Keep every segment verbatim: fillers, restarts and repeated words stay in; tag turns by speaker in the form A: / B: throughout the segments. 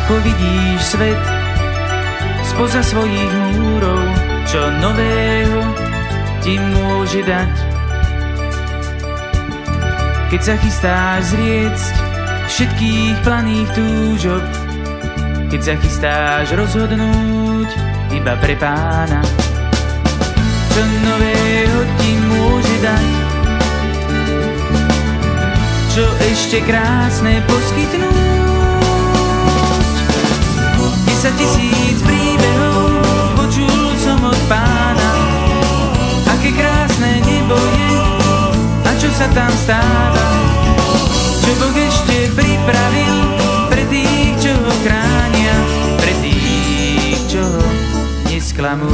A: Ako vidíš svet spoza svojich múrov, čo nového ti môže dať. Keď sa chystáš zriecť všetkých planých túžob, keď sa chystáš rozhodnúť iba pre Pána, čo nového ti môže dať, čo ešte krásne poskytnúť. Desať tisíc príbehov počul som od Pána, aké krásne nebo je a čo sa tam stáva, čo Boh ešte pripravil pre tých, čo ho chránia, pre tých, čo ho nesklamú.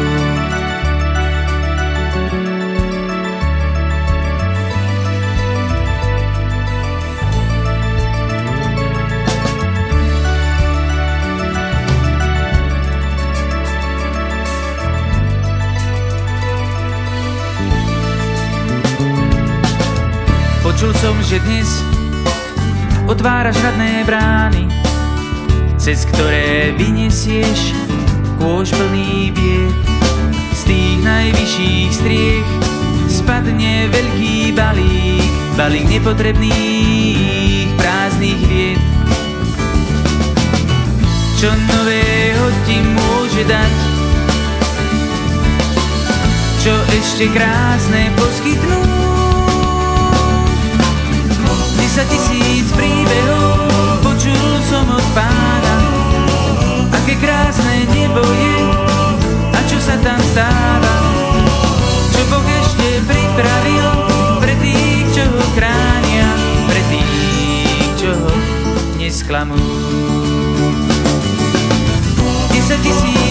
A: Počul som, že dnes otváraš radné brány, cez ktoré vyniesieš kôš plný bied. Z tých najvyšších striech spadne veľký balík, balík nepotrebných prázdnych vied. Čo nového ti môže dať, čo ešte krásne poskytnúť. Desať tisíc príbehov počul som od Pána, aké krásne nebo je a čo sa tam stáva, čo Boh ešte pripravil pre tých, čo ho chránia, pre tých, čo ho nesklamú. Desať tisíc